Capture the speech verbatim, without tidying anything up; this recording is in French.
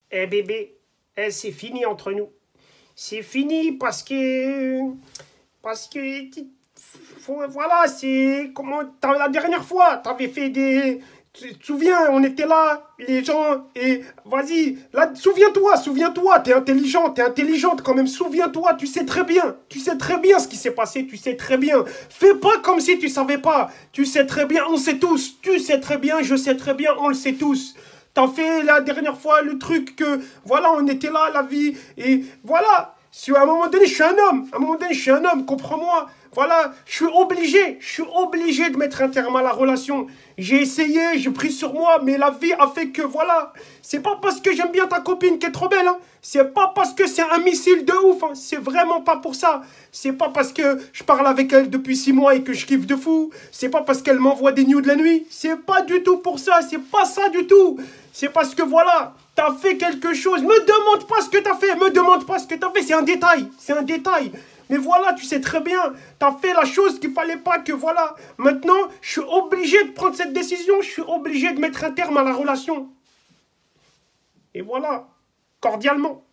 Eh bébé, eh, c'est fini entre nous. C'est fini parce que... Parce que... faut- voilà, c'est... Comment... t'as- La dernière fois, t'avais fait des... Tu te souviens, on était là, les gens, et vas-y, là, souviens-toi, souviens-toi, t'es intelligent, t'es intelligente quand même, souviens-toi, tu sais très bien, tu sais très bien ce qui s'est passé, tu sais très bien. Fais pas comme si tu savais pas, tu sais très bien, on sait tous, tu sais très bien, je sais très bien, on le sait tous. T'as fait la dernière fois le truc que, voilà, on était là, la vie, et voilà. Si à un moment donné, je suis un homme, à un moment donné, je suis un homme, comprends-moi. Voilà, je suis obligé, je suis obligé de mettre un terme à la relation. J'ai essayé, j'ai pris sur moi, mais la vie a fait que, voilà. C'est pas parce que j'aime bien ta copine qui est trop belle, hein. C'est pas parce que c'est un missile de ouf, hein. C'est vraiment pas pour ça. C'est pas parce que je parle avec elle depuis six mois et que je kiffe de fou. C'est pas parce qu'elle m'envoie des news de la nuit. C'est pas du tout pour ça, c'est pas ça du tout. C'est parce que, voilà, t'as fait quelque chose. Me demande pas ce que t'as fait, me demande pas ce que t'as fait, c'est un détail, c'est un détail. Mais voilà, tu sais très bien, t'as fait la chose qu'il fallait pas que, voilà. Maintenant, je suis obligé de prendre cette décision, je suis obligé de mettre un terme à la relation. Et voilà, cordialement.